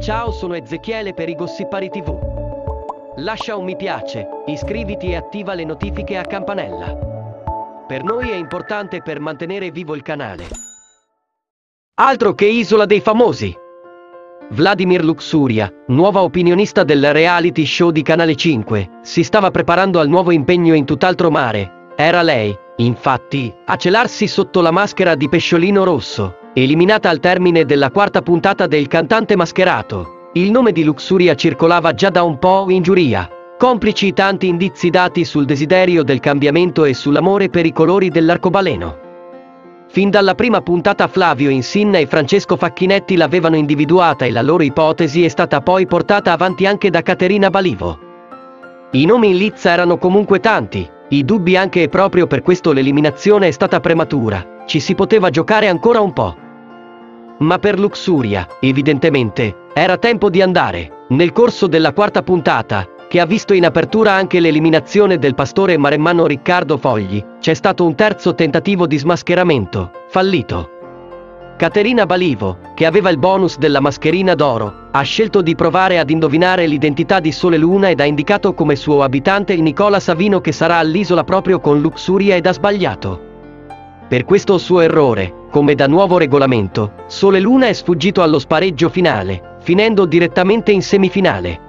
Ciao, sono Ezechiele per i Gossipari TV. Lascia un mi piace, iscriviti e attiva le notifiche a campanella. Per noi è importante per mantenere vivo il canale. Altro che Isola dei Famosi! Vladimir Luxuria, nuova opinionista del reality show di Canale 5, si stava preparando al nuovo impegno in tutt'altro mare. Era lei, infatti, a celarsi sotto la maschera di Pesciolino Rosso, eliminata al termine della quarta puntata del Cantante Mascherato. Il nome di Luxuria circolava già da un po' in giuria, complici i tanti indizi dati sul desiderio del cambiamento e sull'amore per i colori dell'arcobaleno. Fin dalla prima puntata Flavio Insinna e Francesco Facchinetti l'avevano individuata e la loro ipotesi è stata poi portata avanti anche da Caterina Balivo. I nomi in lizza erano comunque tanti, i dubbi anche e proprio per questo l'eliminazione è stata prematura, ci si poteva giocare ancora un po'. Ma per Luxuria, evidentemente, era tempo di andare. Nel corso della quarta puntata, che ha visto in apertura anche l'eliminazione del pastore maremmano Riccardo Fogli, c'è stato un terzo tentativo di smascheramento, fallito. Caterina Balivo, che aveva il bonus della mascherina d'oro, ha scelto di provare ad indovinare l'identità di Sole Luna ed ha indicato come suo abitante Nicola Savino, che sarà all'isola proprio con Luxuria, ed ha sbagliato. Per questo suo errore, come da nuovo regolamento, Sole Luna è sfuggito allo spareggio finale, finendo direttamente in semifinale.